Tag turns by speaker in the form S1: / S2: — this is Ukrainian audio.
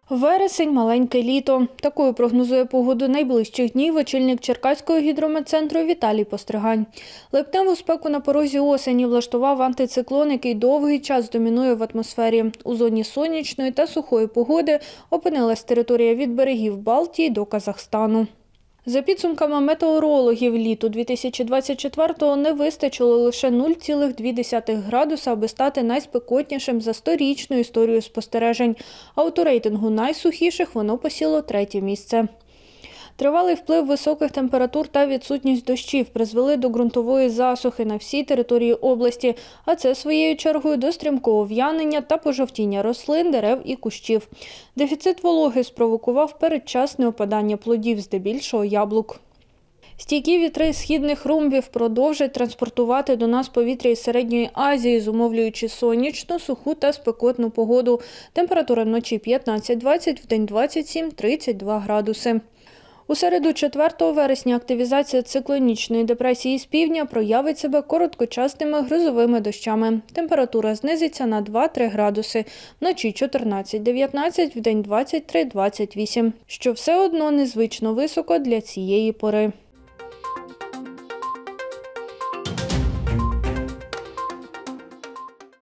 S1: Вересень – маленьке літо. Такою прогнозує погоду найближчих днів очільник Черкаського гідрометцентру Віталій Постригань. Липневу спеку на порозі осені влаштував антициклон, який довгий час домінує в атмосфері. У зоні сонячної та сухої погоди опинилась територія від берегів Балтії до Казахстану. За підсумками метеорологів, літу 2024-го не вистачило лише 0,2 градуса, аби стати найспекотнішим за 100-річну історію спостережень. А от у рейтингу найсухіших воно посіло 3-те місце. Тривалий вплив високих температур та відсутність дощів призвели до ґрунтової засухи на всій території області, а це своєю чергою до стрімкого в'янення та пожовтіння рослин, дерев і кущів. Дефіцит вологи спровокував передчасне опадання плодів, здебільшого яблук. Стійкі вітри східних румбів продовжать транспортувати до нас повітря із Середньої Азії, зумовлюючи сонячну, суху та спекотну погоду. Температура вночі 15-20, вдень 27-32 градуси. У середу 4 вересня активізація циклонічної депресії з півдня проявить себе короткочасними грозовими дощами. Температура знизиться на 2-3 градуси, вночі 14-19, вдень 23-28, що все одно незвично високо для цієї пори.